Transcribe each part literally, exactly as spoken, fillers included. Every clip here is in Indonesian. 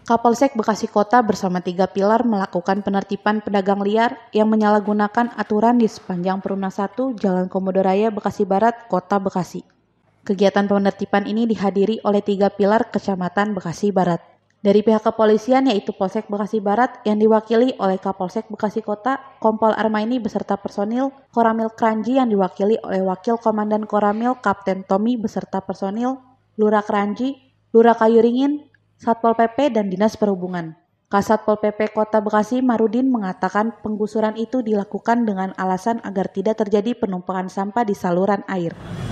Kapolsek Bekasi Kota bersama tiga pilar melakukan penertiban pedagang liar yang menyalahgunakan aturan di sepanjang Perumnas satu Jalan Komodo Raya, Bekasi Barat, Kota Bekasi. Kegiatan penertiban ini dihadiri oleh tiga pilar Kecamatan Bekasi Barat. Dari pihak kepolisian yaitu Polsek Bekasi Barat yang diwakili oleh Kapolsek Bekasi Kota, Kompol Armaini beserta personil, Koramil Kranji yang diwakili oleh Wakil Komandan Koramil Kapten Tommy beserta personil, Lurah Kranji, Lurah Kayuringin, Satpol P P dan Dinas Perhubungan. Kasatpol P P Kota Bekasi Marudin mengatakan penggusuran itu dilakukan dengan alasan agar tidak terjadi penumpukan sampah di saluran air.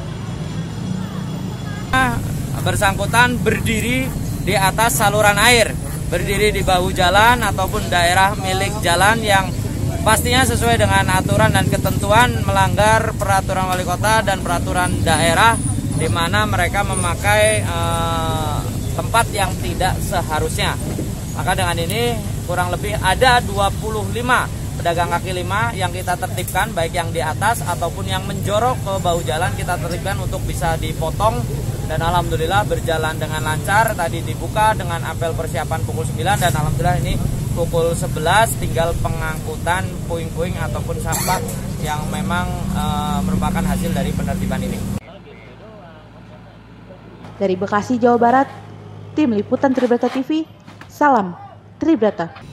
Bersangkutan berdiri di atas saluran air, berdiri di bahu jalan ataupun daerah milik jalan yang pastinya sesuai dengan aturan dan ketentuan, melanggar peraturan wali kota dan peraturan daerah, di mana mereka memakai eh, tempat yang tidak seharusnya. Maka dengan ini kurang lebih ada dua puluh lima pedagang kaki lima yang kita tertibkan, baik yang di atas ataupun yang menjorok ke bahu jalan kita tertibkan untuk bisa dipotong. Dan alhamdulillah berjalan dengan lancar. Tadi dibuka dengan apel persiapan pukul sembilan dan alhamdulillah ini pukul sebelas tinggal pengangkutan puing-puing ataupun sampah yang memang e, merupakan hasil dari penertiban ini. Dari Bekasi, Jawa Barat, Tim Liputan Tribrata T V, salam Tribrata.